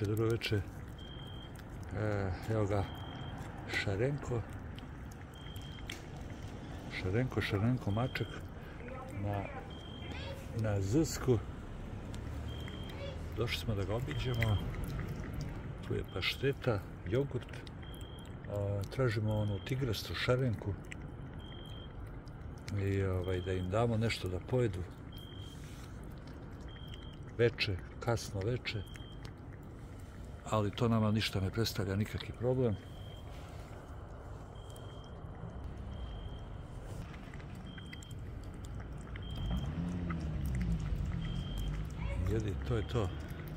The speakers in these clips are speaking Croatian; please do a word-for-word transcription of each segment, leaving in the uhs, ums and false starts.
Dobro večer. Evo ga Šarenko. Šarenko, Šarenko mačak na, na Zsku. Došli smo da ga obiđemo. Tu je pašteta, jogurt. A, tražimo onu tigrastu Šarenku. I ovaj, da im damo nešto da pojedu. Veče, kasno veče. Ali to nama ništa ne predstavlja nikakvi problem. Jedi, to je to.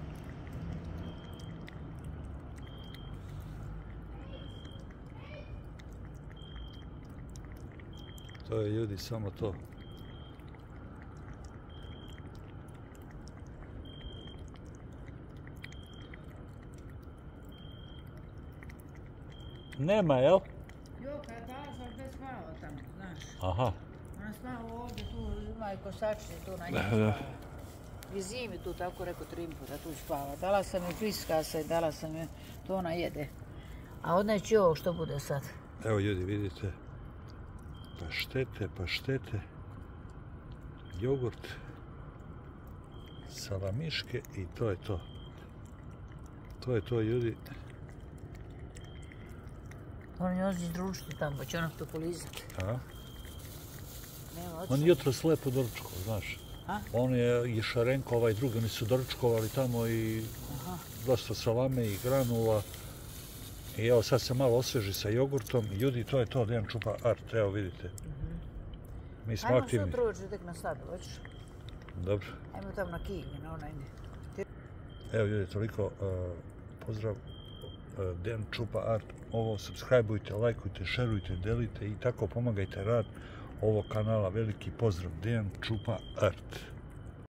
To je, ljudi, samo to. Nema, jel? Jo, kad dala sam gdje spava tamo, znaš. Aha. Ona spava ovdje, tu ima i kosačice, tu na njih Da, da. spava. I zimi tu, tako rekao, trimpu da tu spava. Dala sam joj fiskasa i dala sam joj, to ona jede. A odneći ovo što bude sad. Evo, ljudi, vidite. Paštete, paštete. Jogurt. Salamiške i to je to. To je to, ljudi. On je ozdi društvo tamo, pa će onak to polizati. A? Nema On očeva. je jutros lepo doručkao, znaš. A? On je i Šarenko, ovaj drugi, oni su doručkovali tamo i Aha. dosta salame i granula. I evo sad se malo osveži sa jogurtom. Ljudi, to je to, Dejan Čupa Art, evo vidite. Mi smo Ajmo aktivni. sutra uveče tek na sadu, hoćeš? Dobro. Ajmo tamo na Kilje, na onaj ne. Evo ljudi, toliko. Uh, pozdrav. Uh, Dejan Čupa Art. Ovo subscribeujte, lajkujte, šerujte, delite i tako pomagajte rad ovog kanala. Veliki pozdrav. Dejan Čupa Art.